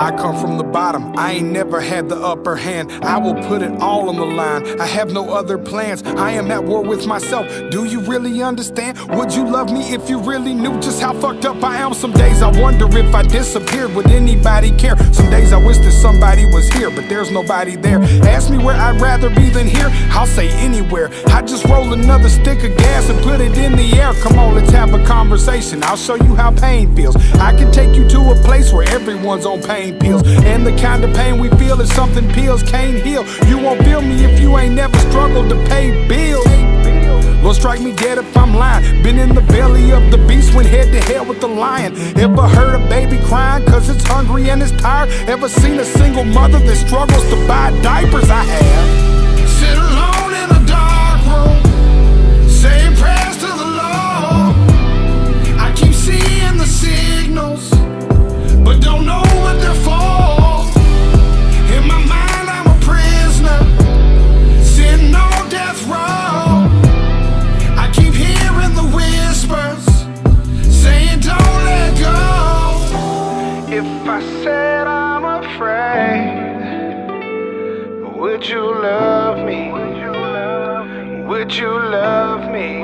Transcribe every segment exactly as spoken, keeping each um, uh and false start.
I come from the bottom, I ain't never had the upper hand. I will put it all on the line, I have no other plans. I am at war with myself, do you really understand? Would you love me if you really knew just how fucked up I am? Some days I wonder if I disappeared, would anybody care? Some days I wish that somebody was here, but there's nobody there. Ask me where I'd rather be than here, I'll say anywhere. I just roll another stick of gas and put it in the air. Come on, let's have a conversation, I'll show you how pain feels. I can take you to a place where everyone's on pain pills, and the kind of pain we feel is something pills can't heal. You won't feel me if you ain't never struggled to pay bills. Lord, strike me dead if I'm lying. Been in the belly of the beast, went head to head with the lion. Ever heard a baby crying cause it's hungry and it's tired? Ever seen a single mother that struggles to buy diapers? I have. Sit alone in a dark room, saying prayers to the Lord. I keep seeing the signals, but don't know what they're for. In my mind I'm a prisoner, sitting on death row. I keep hearing the whispers, saying don't let go. If I said I'm afraid, would you love me? Would you love me?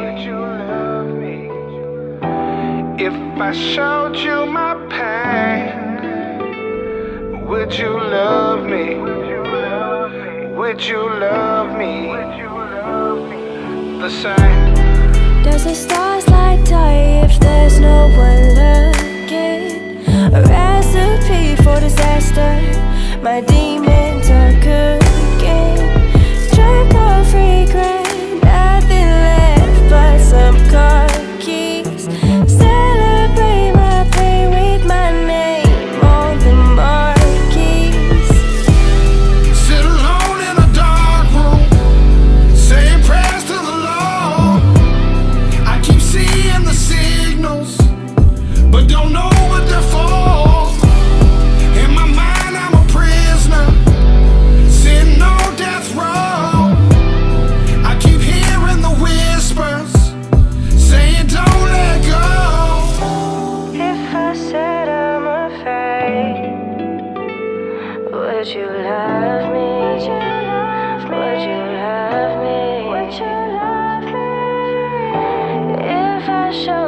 If I showed you my pain, would you love me? Would you love me the same? Does the stars light die if there's no one looking? A recipe for disaster, my demons are cooking. Drink of regret, nothing left but some car keys. Celebrate my pain with my name on the marquees. Sit alone in a dark room, saying prayers to the Lord. I keep seeing the signals, but don't know what they're for. In my mind I'm a prisoner, sitting on death row. I keep hearing the whispers, saying don't let go. If I said I'm afraid, would you love me? Would you love me? Would you love me? If I showed